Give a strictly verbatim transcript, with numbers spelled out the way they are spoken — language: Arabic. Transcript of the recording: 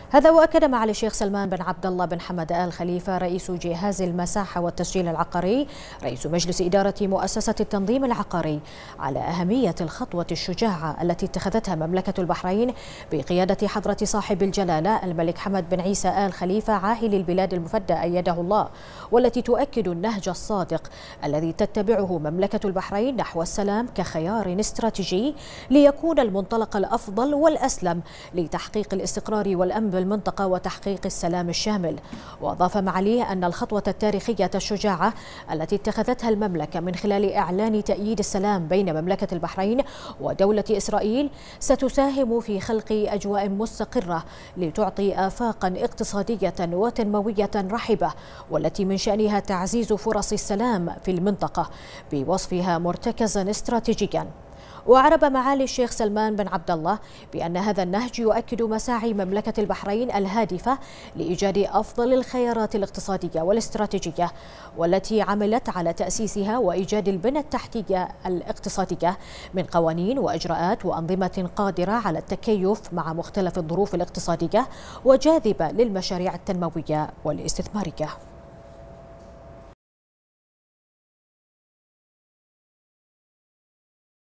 هذا وأكد معالي الشيخ سلمان بن عبد الله بن حمد آل خليفة رئيس جهاز المساحة والتسجيل العقاري رئيس مجلس إدارة مؤسسة التنظيم العقاري على أهمية الخطوة الشجاعة التي اتخذتها مملكة البحرين بقيادة حضرة صاحب الجلالة الملك حمد بن عيسى آل خليفة عاهل البلاد المفدى أيده الله، والتي تؤكد النهج الصادق الذي تتبعه مملكة البحرين نحو السلام كخيار استراتيجي ليكون المنطلق الأفضل والأسلم لتحقيق الاستقرار والأمن بالمنطقة وتحقيق السلام الشامل. وأضاف معاليه أن الخطوة التاريخية الشجاعة التي اتخذتها المملكة من خلال إعلان تأييد السلام بين مملكة البحرين ودولة إسرائيل ستساهم في خلق أجواء مستقرة لتعطي آفاقا اقتصادية وتنموية رحبة، والتي من شأنها تعزيز فرص السلام في المنطقة بوصفها مرتكزا استراتيجيا. وأعرب معالي الشيخ سلمان بن عبد الله بأن هذا النهج يؤكد مساعي مملكة البحرين الهادفة لإيجاد أفضل الخيارات الاقتصادية والاستراتيجية، والتي عملت على تأسيسها وإيجاد البنى التحتية الاقتصادية من قوانين وإجراءات وأنظمة قادرة على التكيف مع مختلف الظروف الاقتصادية وجاذبة للمشاريع التنموية والاستثمارية.